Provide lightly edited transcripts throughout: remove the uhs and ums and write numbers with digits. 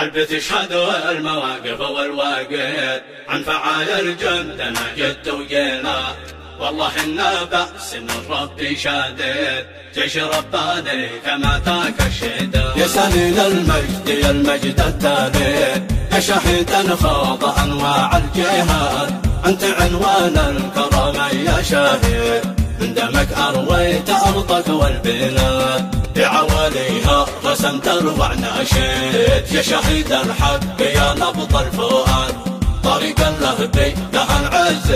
عالبي تشهد المواقف والواقيت عن فعايل جندنا جد وجينا. والله إنا بأس من ربي شادد جيش رباني كما تاك الشداد. يا سليل المجد يا المجد التالي يا شهيدا خاض أنواع الجهاد. أنت عنوان الكرامة يا شاهد من دمك أرويت أرضك والبلاد. بعواليها رسمت أروع ناشد يا شهيد الحق يا نبض الفؤاد. طريق اللهبي له العز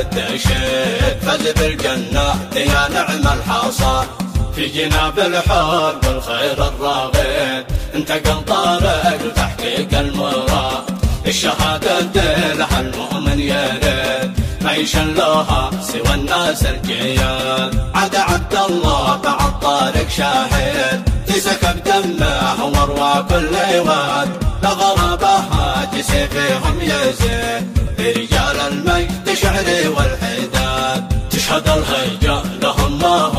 التشد فز بالجنة يا نعم الحصاد. في جناب الحب والخير الراغد انتقل طارق لتحقيق المراد. الشهادة لها المؤمن يرد ما يشلوها سوى الناس الجياد. عاد عبد الله بعد طارق شاهد تسكب دمه واروى كل واد. لغرابها سيفهم يزيد رجال المجد شعري والحداد. تشهد الهيجة لهم ما هو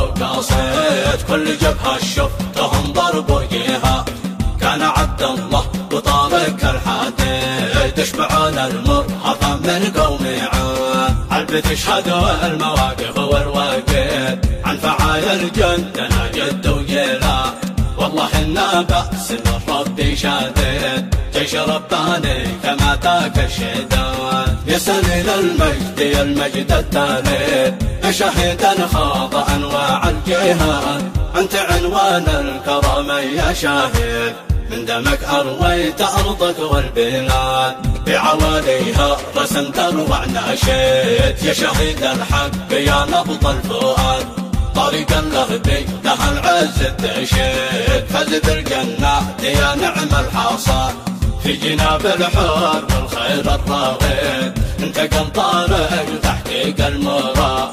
قاصد كل جبهة شفتهم ضرب وجيها. كان عبد الله وطارق الحديد يشبعون المرهفة من قوم عاد. عالبي تشهد المواقف والواقيت عن فعايل جندنا جد وجيلا. والله إنا بأس من ربي شادد جيش رباني كما تاك الشداد. يا سليل المجد يا المجد التالي يا شهيدا خاض أنواع الجهاد. أنت عنوان الكرامة يا شاهد من دمك أرويت أرضك والبلاد. بعواليها رسمت أروع ناشد يا شهيد الحق يا نبض الفؤاد. طريق اللهبي له العز التشد فز بالجنة يا نعم الحصاد. في جناب الحب والخير الراغد انتقل طارق لتحقيق المراد.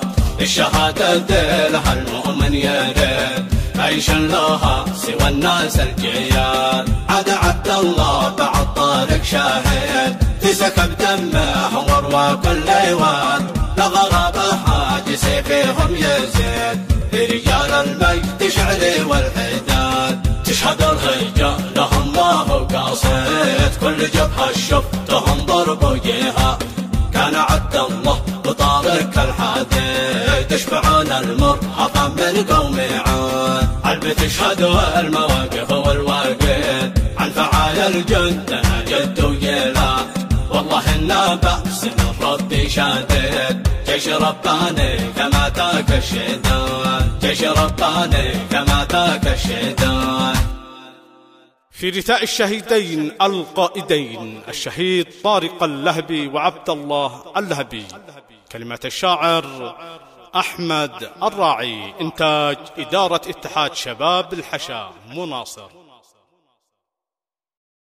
الشهادة لها المؤمن يرد ما يشلوها سوى الناس الجياد. عاد عبد الله بعد طارق شاهد تسكب دمه واروى كل واد. لغرابها سيفهم يزيد رجال المجد شعري والحداد. تشهد الهيجة لهم ما هو قاصد كل جبهة شفتهم ضرب وجيها. كان عبد الله وطارق الحديد يشبعون المرهفة من قوم عاد. عالبي تشهد المواقف والواقيت عن فعايل جندنا جد وجيلا. والله إنا بأس من ربي شادد جيش رباني كما تاك الشداد. جيش رباني كما تاك الشداد. في رثاء الشهيدين القائدين الشهيد طارق اللهبي وعبد الله اللهبي. كلمة الشاعر أحمد الراعي. إنتاج إدارة اتحاد شباب الحشا مناصر.